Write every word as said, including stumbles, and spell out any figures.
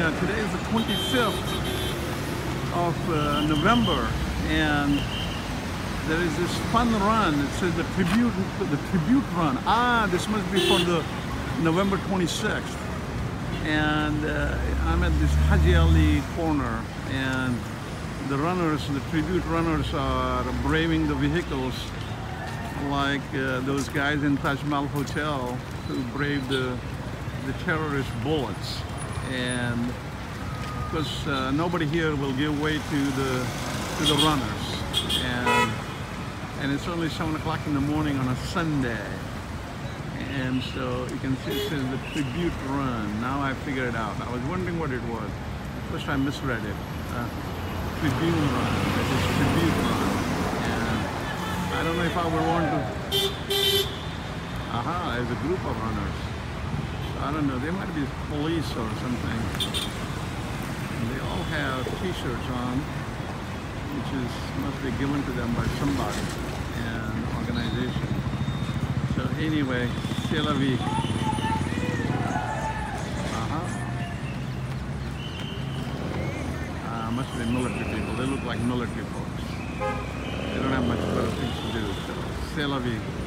Uh, today is the twenty-fifth of uh, November, and there is this fun run. It says the tribute, the tribute run. Ah, this must be for the November twenty-sixth. And uh, I'm at this Haji Ali corner, and the runners, the tribute runners, are braving the vehicles like uh, those guys in Taj Mahal Hotel who braved the the terrorist bullets. And because uh, nobody here will give way to the to the runners, and and it's only seven o'clock in the morning on a Sunday, and so you can see it says the tribute run. Now I figured it out. I was wondering what it was. First I misread it. Uh, tribute run. It is tribute run, and I don't know if I would want to. Aha, there's a group of runners. I don't know, they might be police or something. And they all have t-shirts on, which is must be given to them by somebody, an organization. So anyway, c'est la vie. Uh-huh. Uh, must be military people. They look like military folks. They don't have much better things to do. So c'est la vie.